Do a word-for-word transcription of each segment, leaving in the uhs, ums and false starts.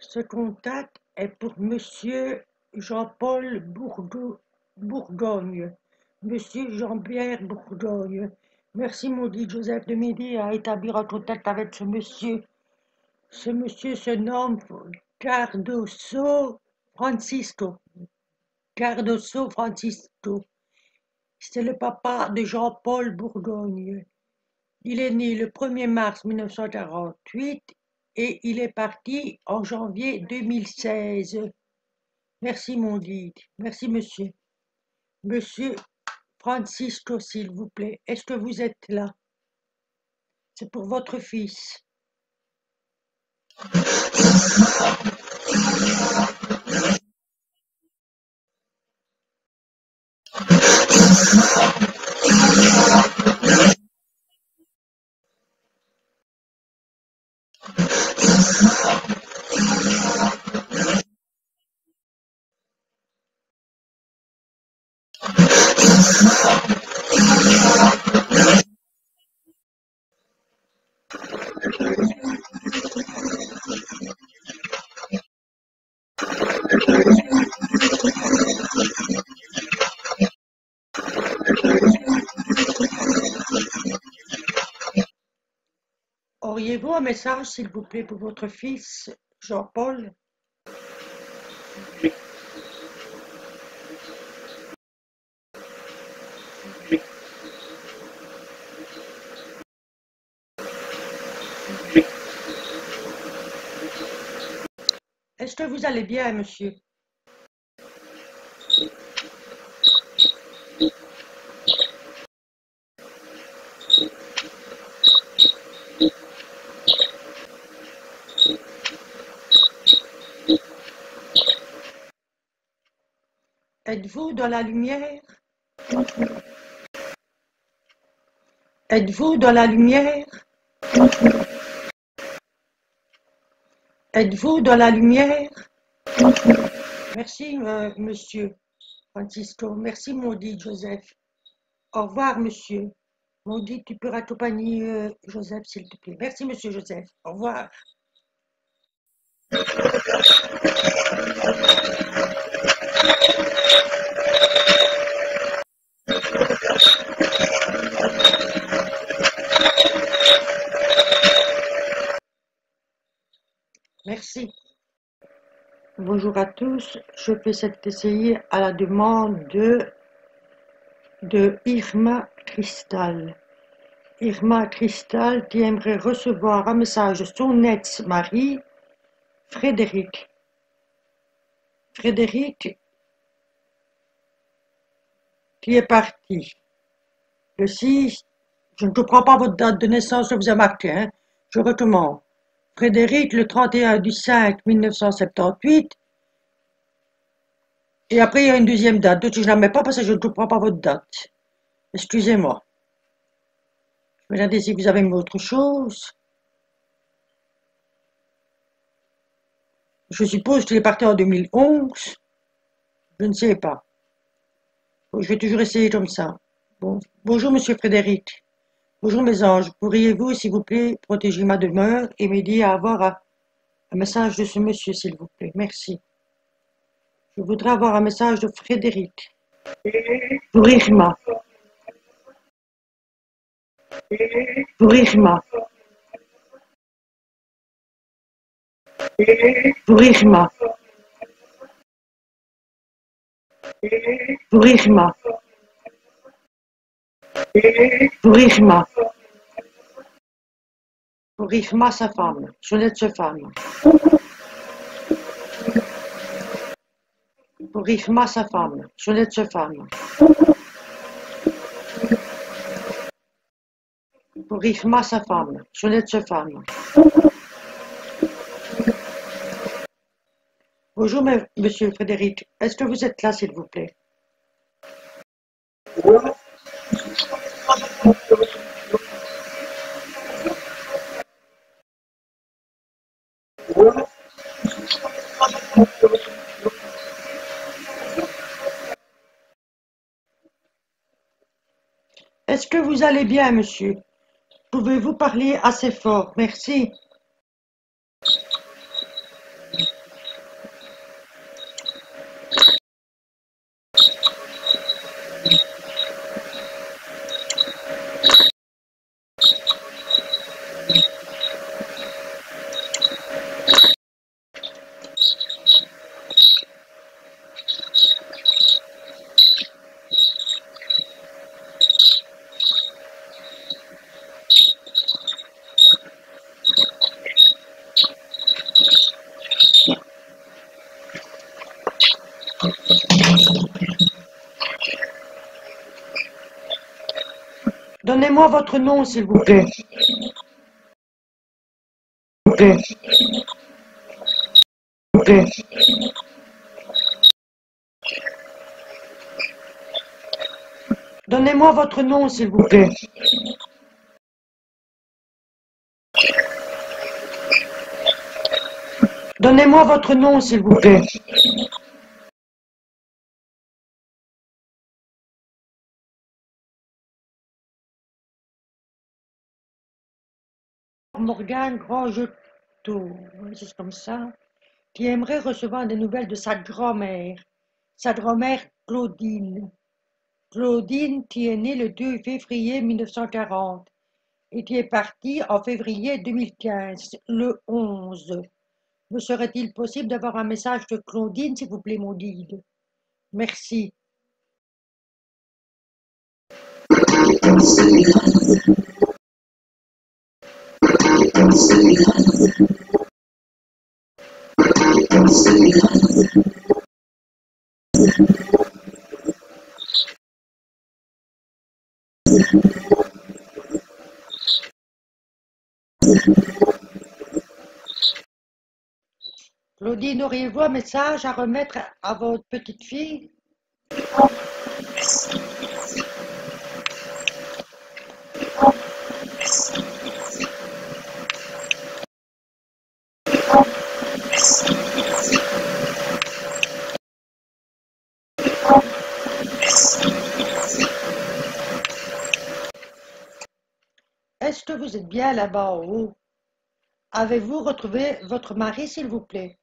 Ce contact est pour Monsieur Jean-Paul Bourgo- Bourgogne. Monsieur Jean-Pierre Bourgogne. Merci, maudit Joseph, de m'aider à établir un contact avec ce monsieur. Ce monsieur se nomme Cardoso Francisco. Cardoso Francisco. C'est le papa de Jean-Paul Bourgogne. Il est né le premier mars mille neuf cent quarante-huit et il est parti en janvier deux mille seize. Merci, mon guide. Merci, monsieur. Monsieur Francisco, s'il vous plaît, est-ce que vous êtes là? C'est pour votre fils. Auriez-vous un message, s'il vous plaît, pour votre fils, Jean-Paul? Est-ce que vous allez bien, monsieur? Êtes-vous dans la lumière? Êtes-vous dans la lumière? Êtes-vous dans la lumière? Merci, euh, monsieur Francisco. Merci, maudit Joseph. Au revoir, monsieur. Maudit, tu peux accompagner euh, Joseph, s'il te plaît. Merci, monsieur Joseph. Au revoir. Merci. Bonjour à tous. Je fais cet essai à la demande de, de Irma Cristal. Irma Cristal qui aimerait recevoir un message de son ex-mari, Frédéric. Frédéric qui est parti. Le six, je ne comprends pas votre date de naissance que vous avez marqué, hein. Je recommande. Frédéric, le trente et un du cinq mille neuf cent soixante-dix-huit. Et après, il y a une deuxième date. D'autres, je ne la mets pas parce que je ne comprends pas votre date. Excusez-moi. Je vais regarder si vous avez mis autre chose. Je suppose qu'il est parti en deux mille onze. Je ne sais pas. Je vais toujours essayer comme ça. Bon. Bonjour, monsieur Frédéric. Bonjour, mes anges. Pourriez-vous, s'il vous plaît, protéger ma demeure et m'aider à avoir un, un message de ce monsieur, s'il vous plaît? Merci. Je voudrais avoir un message de Frédéric. Pour Irma. Pour Irma. Pour Irma. Pour Irma. Pour Irma. Pour Irma, sa femme. Jeannette, sa femme. Pour Irma, sa femme. Jeannette, sa femme. Pour Irma, sa femme. Jeannette, sa femme. Bonjour, monsieur Frédéric. Est-ce que vous êtes là, s'il vous plaît? Est-ce que vous allez bien, monsieur? Pouvez-vous parler assez fort? Merci. Donnez-moi votre nom, s'il vous plaît. S'il vous plaît. S'il vous plaît. Donnez-moi votre nom, s'il vous plaît. Donnez-moi votre nom, s'il vous plaît. Morgane Grangetot, oui, c'est comme ça, qui aimerait recevoir des nouvelles de sa grand-mère, sa grand-mère Claudine. Claudine qui est née le deux février mille neuf cent quarante et qui est partie en février deux mille quinze, le onze. Me serait-il possible d'avoir un message de Claudine, s'il vous plaît, mon guide? Merci. Claudine, auriez-vous un message à remettre à votre petite fille? Est-ce que vous êtes bien là-bas en haut? Avez-vous retrouvé votre mari, s'il vous plaît?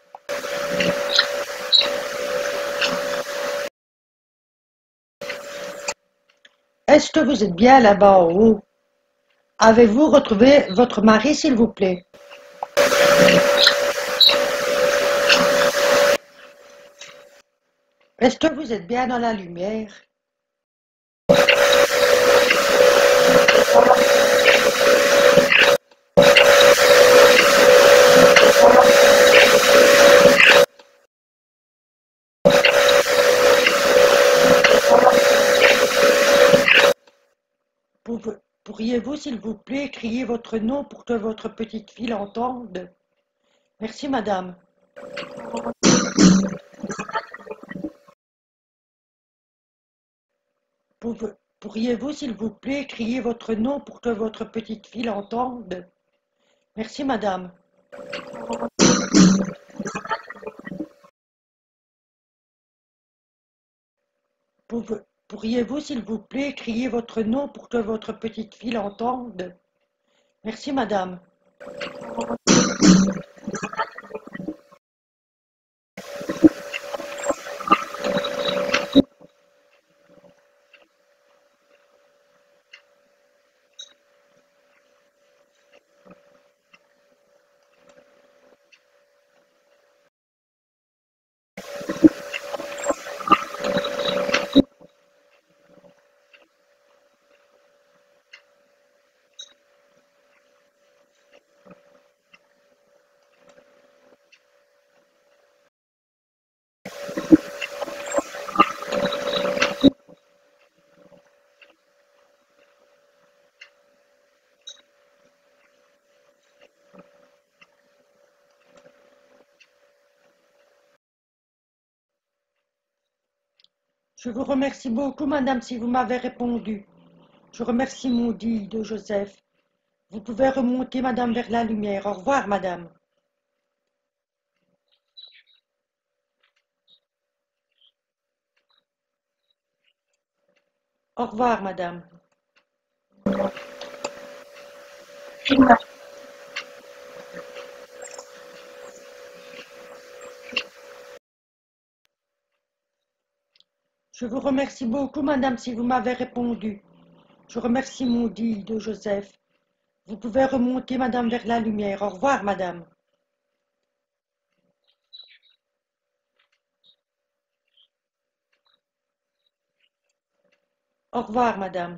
Est-ce que vous êtes bien là-bas en haut? Avez-vous retrouvé votre mari, s'il vous plaît? Est-ce que vous êtes bien dans la lumière? Pourriez-vous, s'il vous plaît, crier votre nom pour que votre petite fille l'entende? Merci, madame. Pourriez-vous, s'il vous plaît, crier votre nom pour que votre petite fille l'entende? Merci, madame. Pourriez-vous, s'il vous plaît, crier votre nom pour que votre petite fille l'entende? Merci, madame. Je vous remercie beaucoup, madame, si vous m'avez répondu. Je remercie mon guide, Joseph. Vous pouvez remonter, madame, vers la lumière. Au revoir, madame. Au revoir, madame. Je vous remercie beaucoup, madame, si vous m'avez répondu. Je remercie mon deal de Joseph. Vous pouvez remonter, madame, vers la lumière. Au revoir, madame. Au revoir, madame.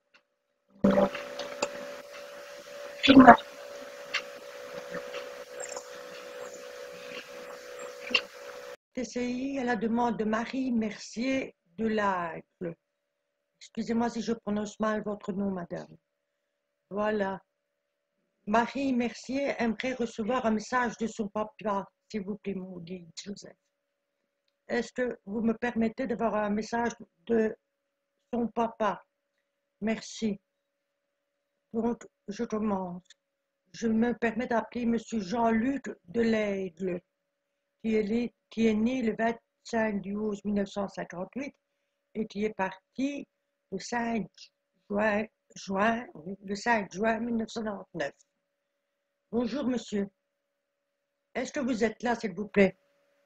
T C I à la demande de Marie Mercier de l'Aigle. Excusez-moi si je prononce mal votre nom, madame. Voilà. Marie Mercier aimerait recevoir un message de son papa, s'il vous plaît, mon guide Joseph. Est-ce que vous me permettez d'avoir un message de son papa? Merci. Donc, je commence. Je me permets d'appeler Monsieur Jean-Luc Delaigle, qui est, né, qui est né le vingt-cinq du onze mille neuf cent cinquante-huit et qui est parti le cinq juin, juin, le cinq juin mille neuf cent quatre-vingt-neuf. Bonjour, monsieur. Est-ce que vous êtes là, s'il vous plaît?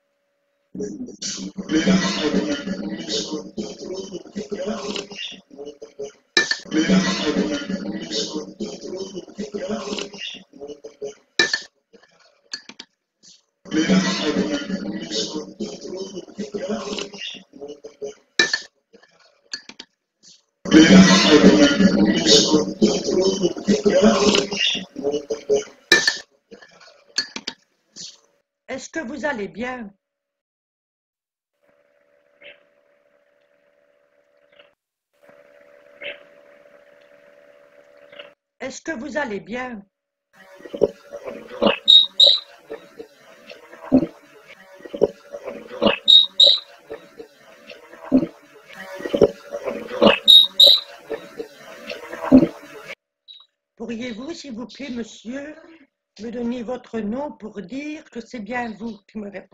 Est-ce que vous allez bien? Est-ce que vous allez bien? Pourriez-vous, s'il vous plaît, monsieur, me donner votre nom pour dire que c'est bien vous qui me répondez?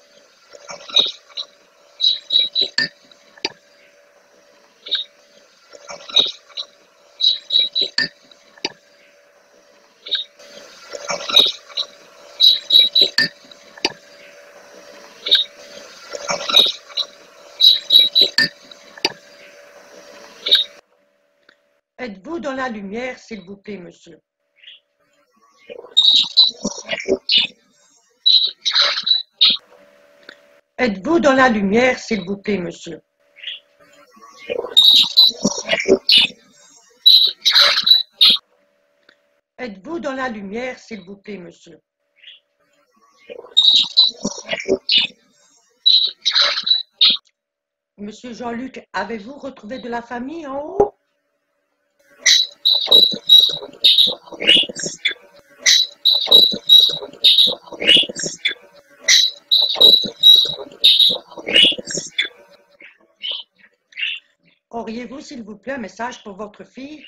Êtes-vous dans la lumière, s'il vous plaît, monsieur? Êtes-vous dans la lumière, s'il vous plaît, monsieur? Êtes-vous dans la lumière, s'il vous plaît, monsieur? Monsieur Jean-Luc, avez-vous retrouvé de la famille en haut? Auriez-vous, s'il vous plaît, un message pour votre fille?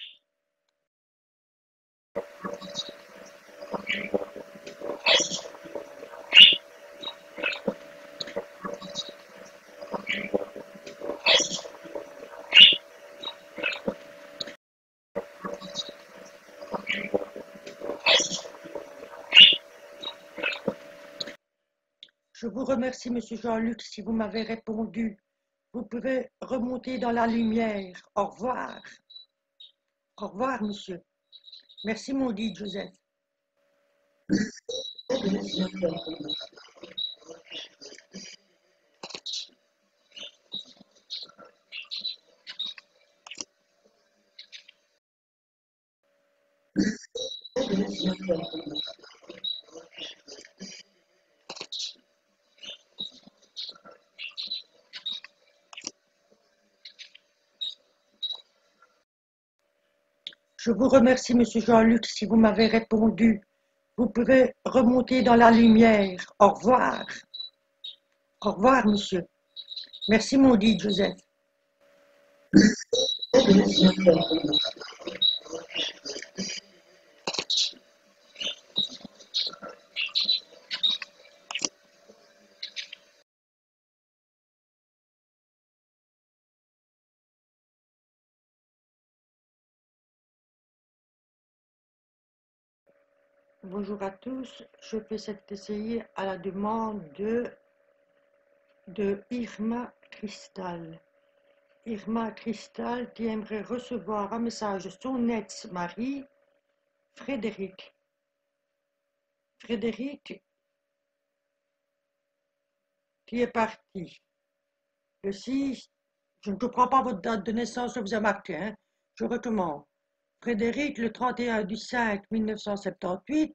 Je vous remercie, monsieur Jean-Luc, si vous m'avez répondu. Vous pouvez remonter dans la lumière. Au revoir. Au revoir, monsieur. Merci, mon dit Joseph. Je vous remercie, monsieur Jean-Luc, si vous m'avez répondu. Vous pouvez remonter dans la lumière. Au revoir. Au revoir, monsieur. Merci, mon dit Joseph. Bonjour à tous, je fais cette T C I à la demande de, de Irma Cristal. Irma Cristal qui aimerait recevoir un message de son ex-mari, Frédéric. Frédéric qui est parti le six. Je ne comprends pas votre date de naissance que vous avez marquée, hein. Je recommande. Frédéric, le trente et un du cinq mille neuf cent soixante-dix-huit.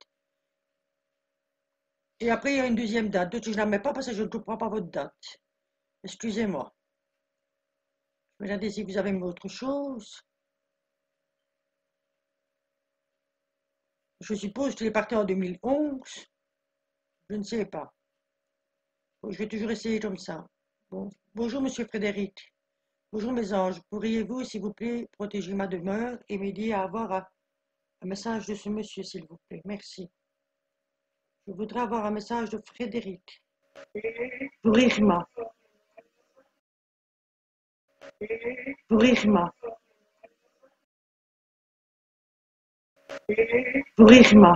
Et après, il y a une deuxième date. Donc, je ne la mets pas parce que je ne comprends pas votre date. Excusez-moi. Regardez si vous avez mis autre chose. Je suppose qu'il est parti en deux mille onze. Je ne sais pas. Bon, je vais toujours essayer comme ça. Bon. Bonjour, monsieur Frédéric. Bonjour, mes anges. Pourriez-vous, s'il vous plaît, protéger ma demeure et m'aider à avoir un, un message de ce monsieur, s'il vous plaît? Merci. Je voudrais avoir un message de Frédéric. Pour Irma. Pour Irma. Pour Irma.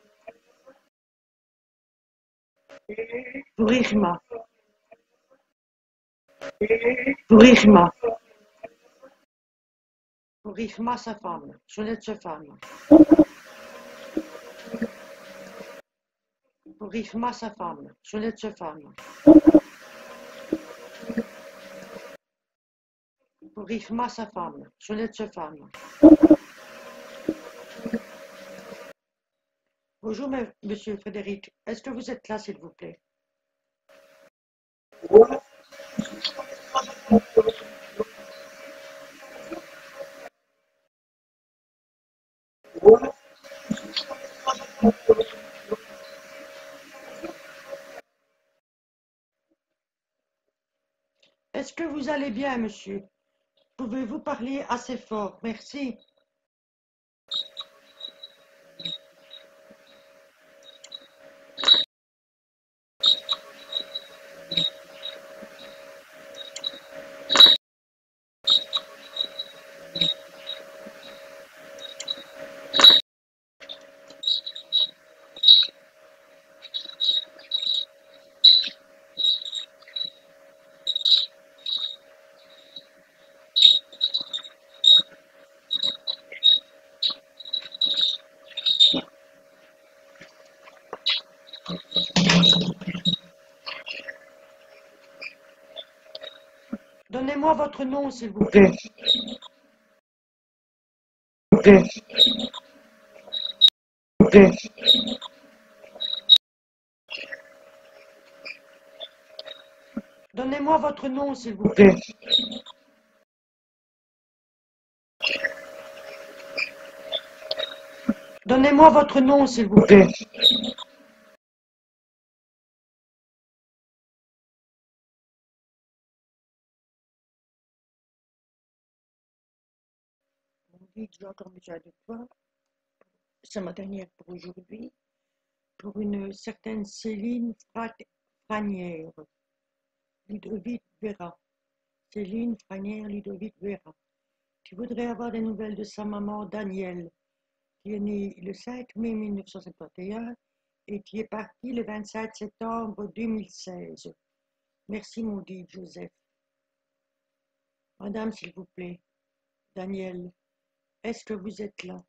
Pour Irma. Pour Irma. Pour Irma, sa femme. Jeannette, sa femme. Pour Irma, sa femme. Jeannette, sa femme. Pour Irma, sa femme. Jeannette, sa femme. Bonjour, monsieur Frédéric. Est-ce que vous êtes là, s'il vous plaît? Est-ce que vous allez bien, monsieur? Pouvez-vous parler assez fort? Merci. Donnez-moi votre nom, s'il vous plaît. Ok. Ok. Donnez-moi votre nom, s'il vous plaît. Donnez-moi votre nom, s'il vous plaît. On dit que j'ai encore besoin de toi. C'est ma dernière pour aujourd'hui. Pour une certaine Céline Franière, Ludovic Vera. Céline Franière, Ludovic Vera. Qui voudrait avoir des nouvelles de sa maman Danielle, qui est née le cinq mai mille neuf cent soixante et un et qui est partie le vingt-sept septembre deux mille seize. Merci, mon dit Joseph. Madame, s'il vous plaît, Danielle, est-ce que vous êtes là?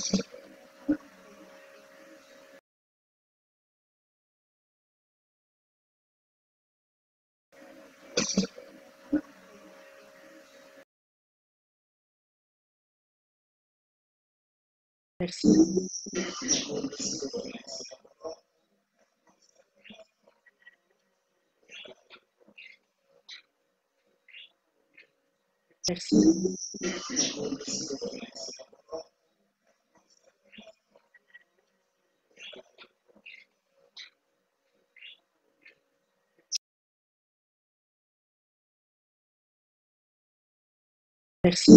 Merci. Merci. Merci.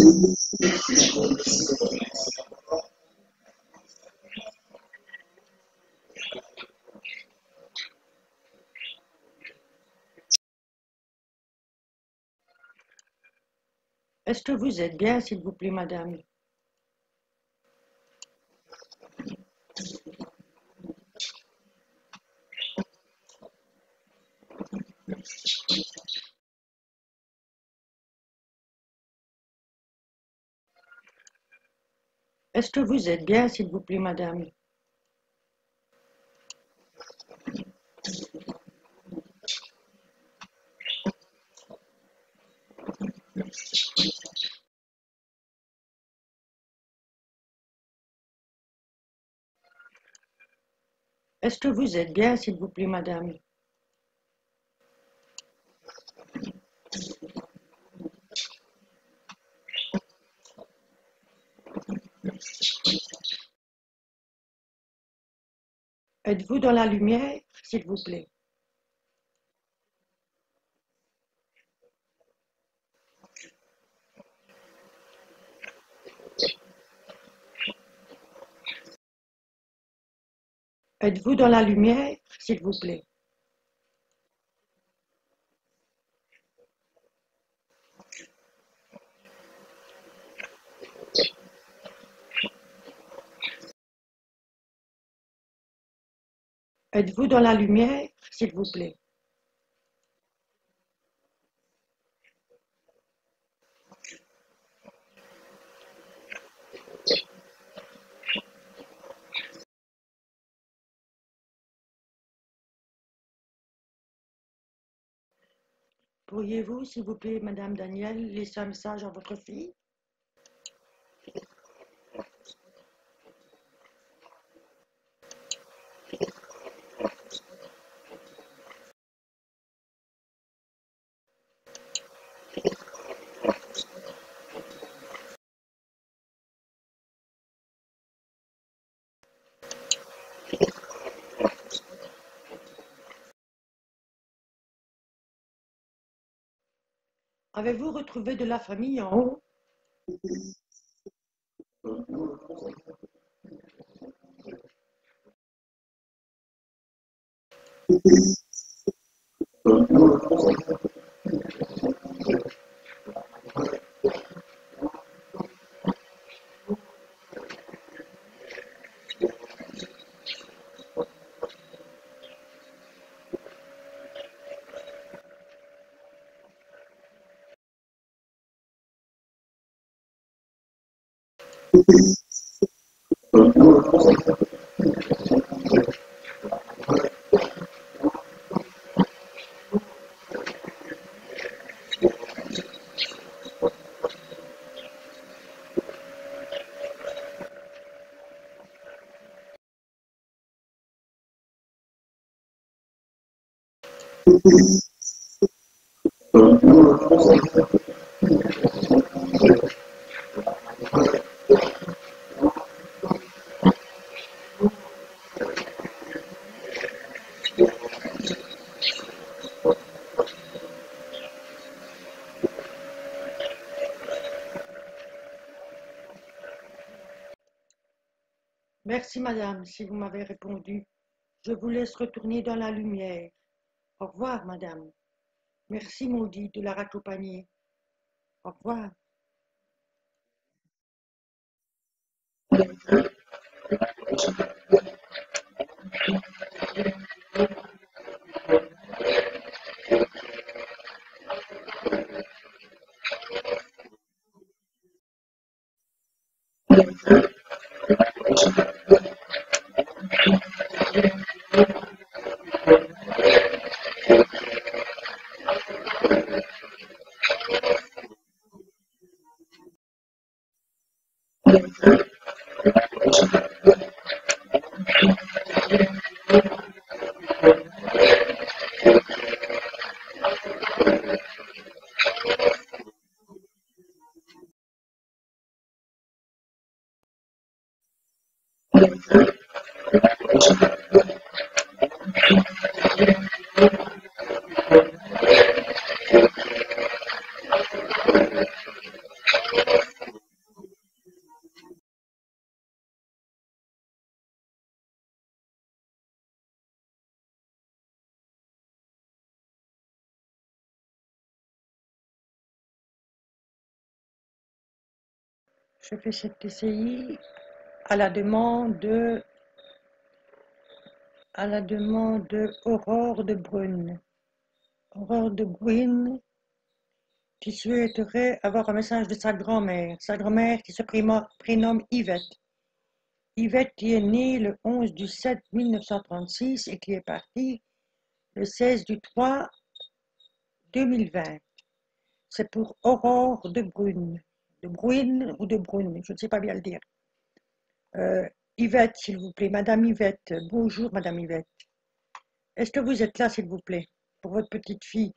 Est-ce que vous êtes bien, s'il vous plaît, madame? Est-ce que vous êtes bien, s'il vous plaît, madame? Est-ce que vous êtes bien, s'il vous plaît, madame? Êtes-vous dans la lumière, s'il vous plaît? Êtes-vous dans la lumière, s'il vous plaît? Êtes-vous dans la lumière, s'il vous plaît? Pourriez-vous, s'il vous plaît, madame Danielle, laisser un message à votre fille? Avez-vous retrouvé de la famille en haut? Merci, madame, si vous m'avez répondu. Je vous laisse retourner dans la lumière. Au revoir, madame. Merci, maudit, de la raccompagner. Au revoir. Je fais cet T C I à la demande de, à la demande de Aurore de Brune. Aurore de Brune qui souhaiterait avoir un message de sa grand-mère. Sa grand-mère qui se prénomme Yvette. Yvette qui est née le onze du sept mille neuf cent trente-six et qui est partie le seize du trois deux mille vingt. C'est pour Aurore de Brune. De Brune ou de Brune, je ne sais pas bien le dire. Euh, Yvette, s'il vous plaît. Madame Yvette. Bonjour, Madame Yvette. Est-ce que vous êtes là, s'il vous plaît, pour votre petite fille?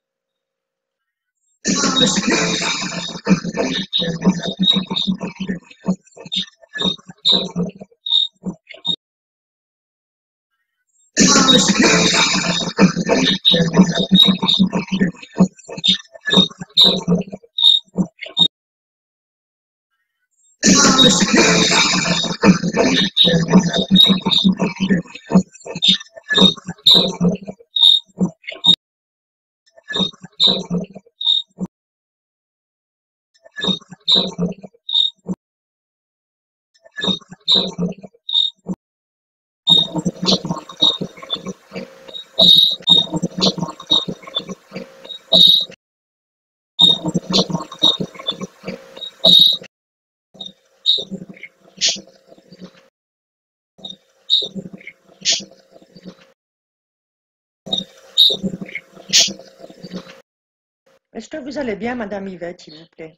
Est-ce que vous allez bien, Madame Yvette, s'il vous plaît?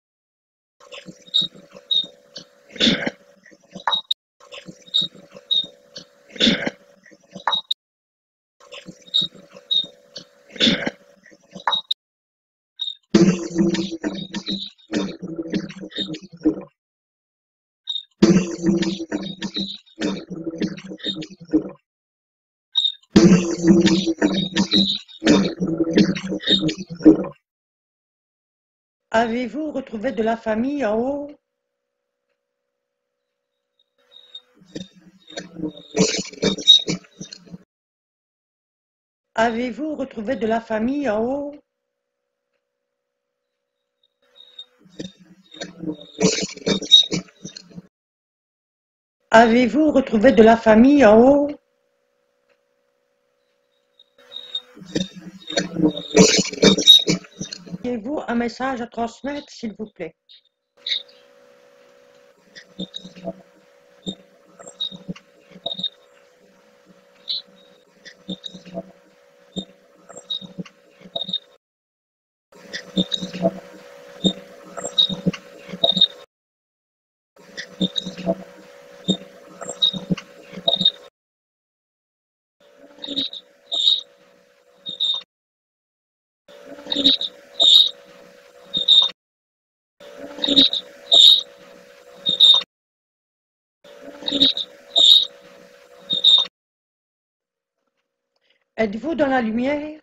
Avez-vous retrouvé de la famille en haut? Avez-vous retrouvé de la famille en haut? Avez-vous retrouvé de la famille en haut? Avez-vous un message à transmettre, s'il vous plaît? Êtes-vous dans la lumière?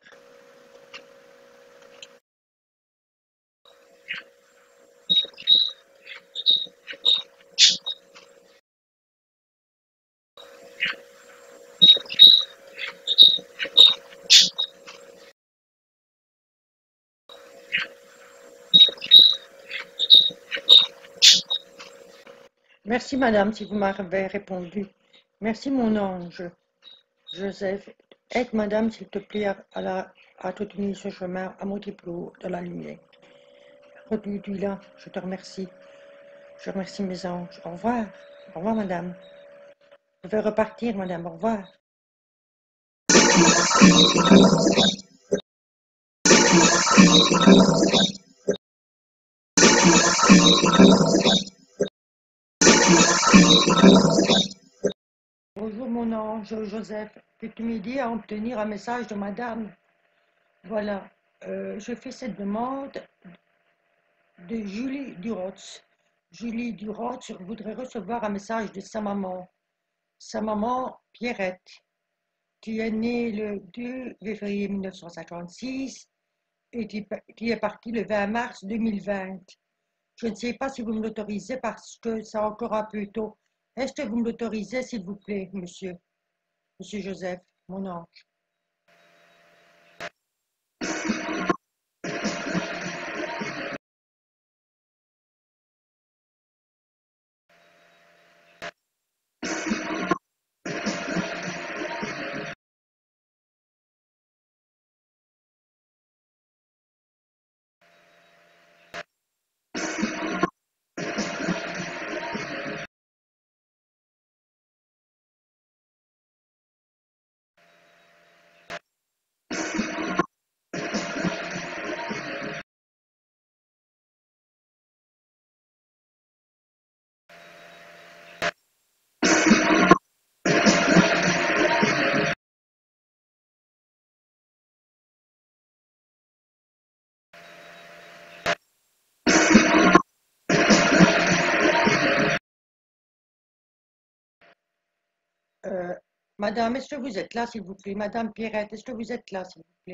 Merci, madame, si vous m'avez répondu. Merci, mon ange. Joseph, aide madame, s'il te plaît, à, à, la, à te tenir ce chemin à moitié plus haut dans la lumière. Reduis-la, je te remercie. Je remercie mes anges. Au revoir. Au revoir, madame. Je vais repartir, madame. Au revoir. ange Joseph, peux-tu m'aider à obtenir un message de madame? Voilà, euh, je fais cette demande de Julie Durotz. Julie Durotz voudrait recevoir un message de sa maman. Sa maman, Pierrette, qui est née le deux février mille neuf cent cinquante-six et qui, qui est partie le vingt mars deux mille vingt. Je ne sais pas si vous me l'autorisez parce que c'est encore un peu tôt. Est-ce que vous me l'autorisez, s'il vous plaît, monsieur? Monsieur Joseph, mon ange. Euh, Madame, est-ce que vous êtes là, s'il vous plaît? Madame Pierrette, est-ce que vous êtes là, s'il vous plaît?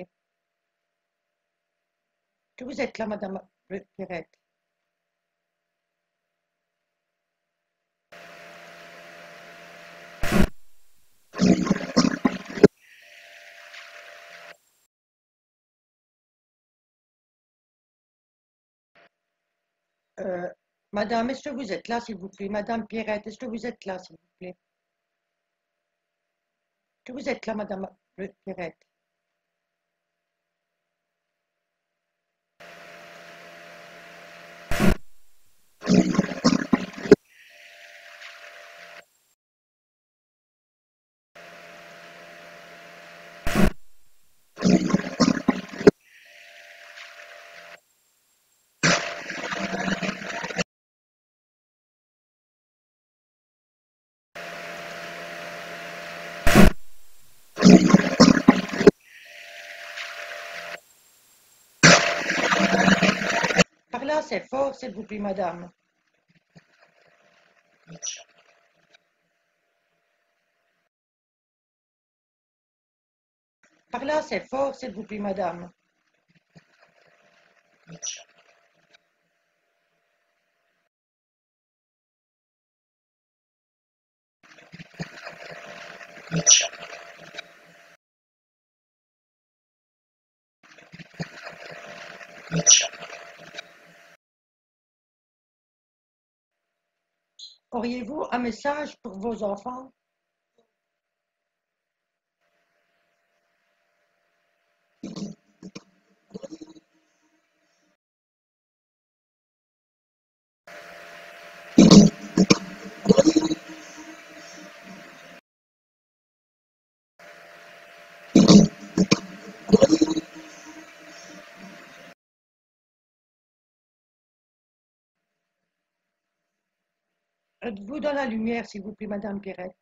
Est-ce que vous êtes là, Madame Pierrette? Euh, Madame, est-ce que vous êtes là, s'il vous plaît? Madame Pierrette, est-ce que vous êtes là, s'il vous plaît? Est-ce que vous êtes là, Madame Pierrette? Parlez assez fort, s'il vous plaît, madame. Parlez assez fort, s'il vous plaît, madame. Auriez-vous un message pour vos enfants? Êtes-vous dans la lumière, s'il vous plaît, madame Pierrette?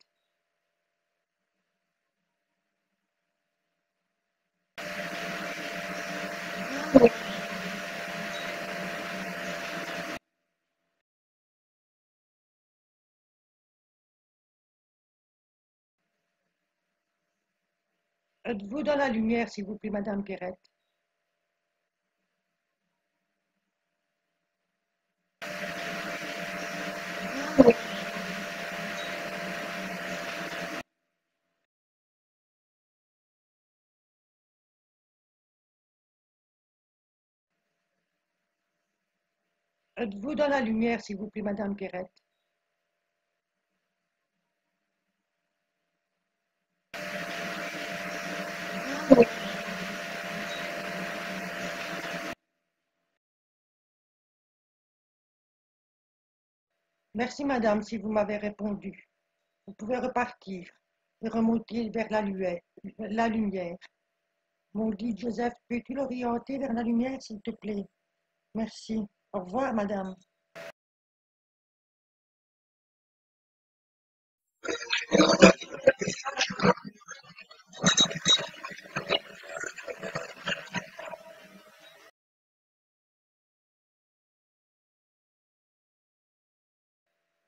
Êtes-vous dans la lumière, s'il vous plaît, madame Pierrette? Êtes-vous dans la lumière, s'il vous plaît, madame Pierrette? Merci, madame, si vous m'avez répondu. Vous pouvez repartir et remonter vers la, lumière. la lumière. Mon guide Joseph, peux-tu l'orienter vers la lumière, s'il te plaît? Merci. Au revoir, madame.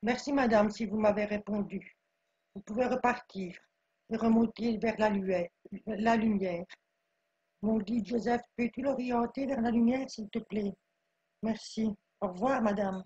Merci, madame, si vous m'avez répondu. Vous pouvez repartir et remonter vers la lumière. La lumière. Mon guide Joseph, peux-tu l'orienter vers la lumière, s'il te plaît? Merci. Au revoir, madame.